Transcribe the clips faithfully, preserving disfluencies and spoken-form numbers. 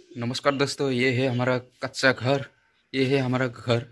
नमस्कार दोस्तों, ये है हमारा कच्चा घर। ये है हमारा घर।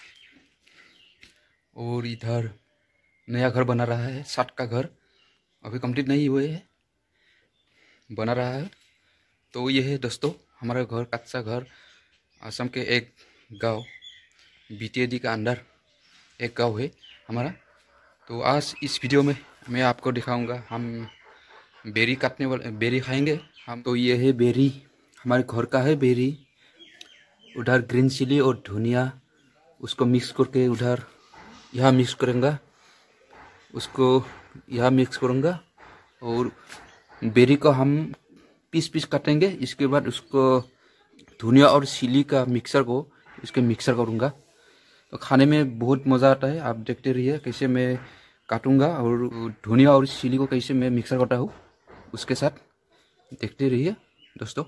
और इधर नया घर बना रहा है। साठ का घर अभी कंप्लीट नहीं हुए है, बना रहा है। तो ये है दोस्तों हमारा घर, कच्चा घर। असम के एक गांव बीटीएडी का अंदर एक गांव है हमारा। तो आज इस वीडियो में मैं आपको दिखाऊंगा हम बेरी काटने वाले, बेरी खाएंगे हम। तो ये है बेरी, हमारे घर का है बेरी। उधर ग्रीन चिली और धनिया उसको मिक्स करके उधर यहाँ मिक्स करूँगा, उसको यहाँ मिक्स करूँगा। और बेरी को हम पीस पीस काटेंगे। इसके बाद उसको धनिया और चिली का मिक्सर को इसके मिक्सर करूँगा। तो खाने में बहुत मज़ा आता है। आप देखते रहिए कैसे मैं काटूँगा और धनिया और चिली को कैसे मैं मिक्सर करता हूँ, उसके साथ देखते रहिए दोस्तों।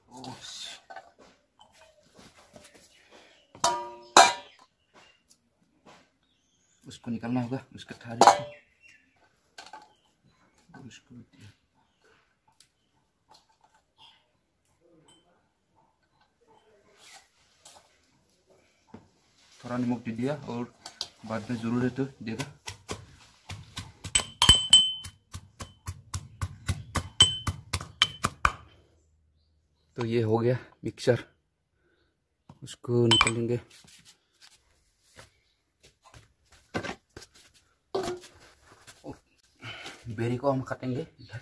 उसको निकालना होगा, उसके थाली को उसको थोड़ा नमक दे दिया और बाद में जरूर है तो देगा। तो ये हो गया मिक्सर, उसको निकालेंगे। बेरी को हम काटेंगे इधर।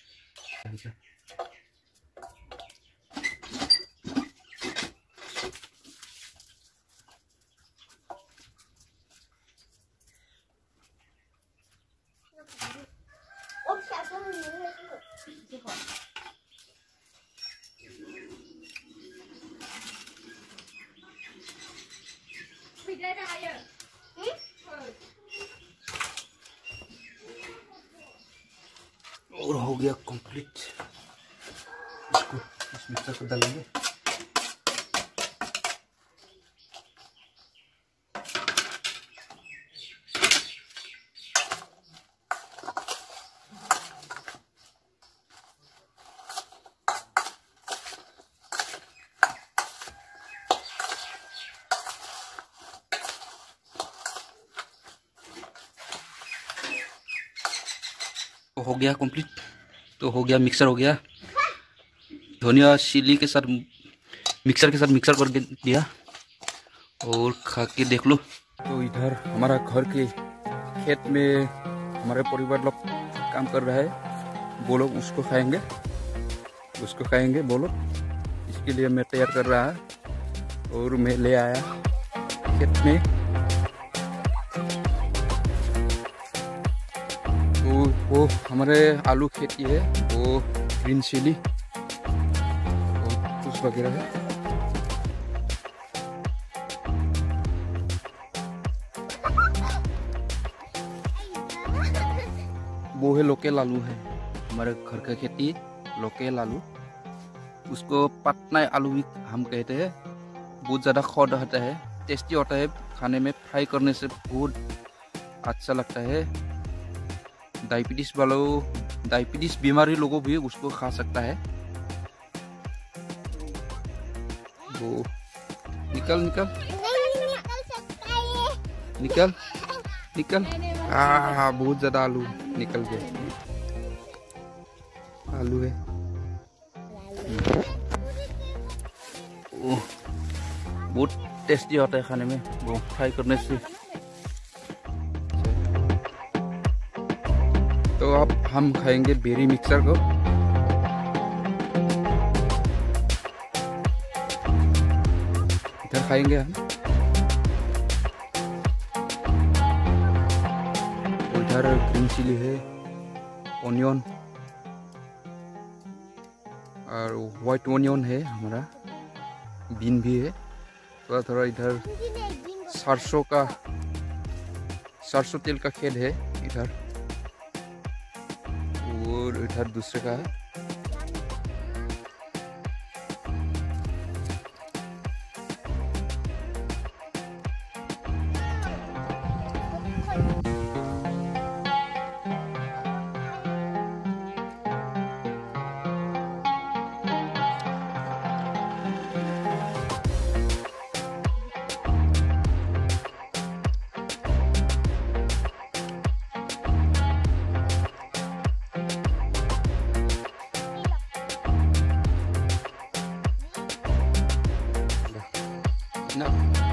और हो गया कंप्लीट। इसको इस मिक्सर को डालेंगे। तो हो गया कंप्लीट। तो हो गया, मिक्सर हो गया। धनिया चिली के साथ मिक्सर के साथ मिक्सर करके दिया और खा के देख लो। तो इधर हमारा घर के खेत में हमारे परिवार लोग काम कर रहा है। वो लोग उसको खाएंगे, उसको खाएंगे वो लोग। इसके लिए मैं तैयार कर रहा है और मैं ले आया खेत में। तो वो हमारे आलू खेती है, वो ग्रीन चिली और कुछ वगैरह है। वो है लोकल आलू है, हमारे घर का खेती लोकल आलू। उसको पटना आलू भी हम कहते हैं। बहुत ज़्यादा खौद होता है, टेस्टी होता है खाने में। फ्राई करने से बहुत अच्छा लगता है। डायबिटीज वालों, डायबिटीज बीमारी लोगों भी उसको खा सकता है। वो निकल निकल निकल निकल। आ बहुत ज्यादा आलू निकल गया। आलू है, ओह बहुत टेस्टी होता है खाने में वो फ्राई करने से। तो अब हम खाएंगे बेरी मिक्सर को। इधर खाएंगे हम। उधर ग्रीन चिली है, ऑनियन और वाइट ऑनियन है हमारा, बीन भी है थोड़ा थोड़ा। इधर सरसों का, सरसों तेल का खेत है इधर। और इधर दूसरे का है। ना